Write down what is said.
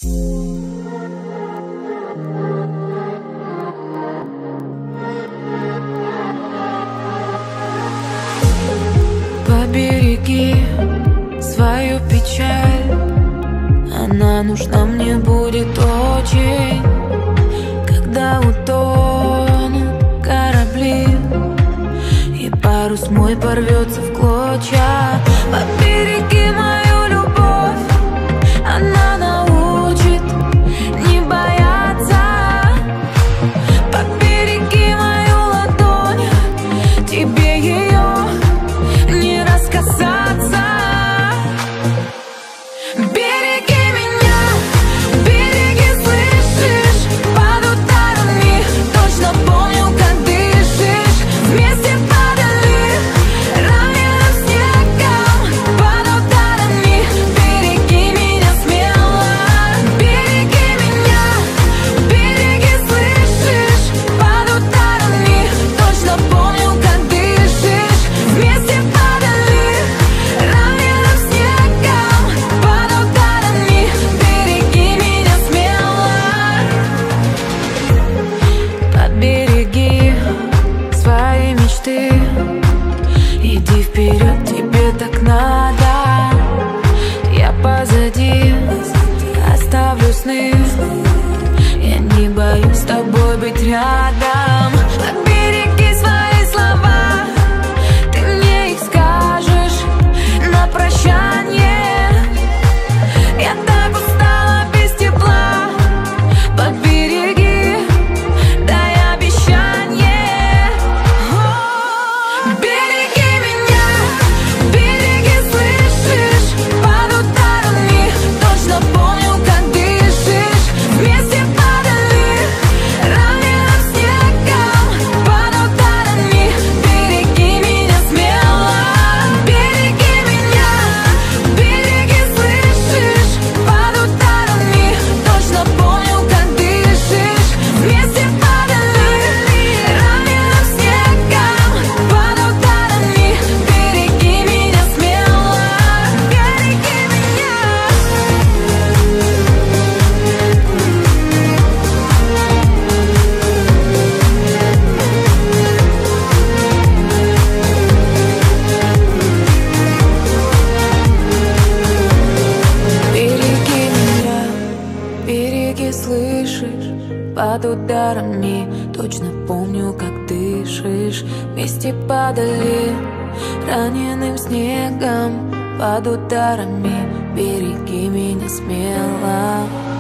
Побереги свою печаль, она нужна мне будет очень, когда утонут корабли и парус мой порвется в клочья. Побереги мою любовь, она научит не бояться. Побереги мою ладонь, тебе ее не раскасаться. Береги меня, береги, слышишь? Под ударами точно помню, как дышишь. Вместе падали раненым снегом. Под ударами береги меня смело. Береги меня, береги, слышишь? Под ударами точно помню, как дышишь. Вместе падали раненым снегом. Под ударами береги меня смело. Подбереги свои мечты, иди вперед, тебе так надо. Я позади оставлю сны, я не боюсь с тобой быть рядом. Подбереги свои слова, ты мне их скажешь на прощание. Я так устала без тепла. Подбереги, дай обещание. Береги меня, береги, слышишь? Под ударами точно помню, как дышишь. Вместе падали раненым снегом. Под ударами береги меня смело. Береги меня, береги, слышишь? Под ударами точно помню, как дышишь. Вместе падали раненым снегом. Под ударами береги меня смело. Береги меня. Береги меня, береги, слышишь? Под ударами точно помню, как дышишь. Вместе падали раненым снегом. Под ударами береги меня смело.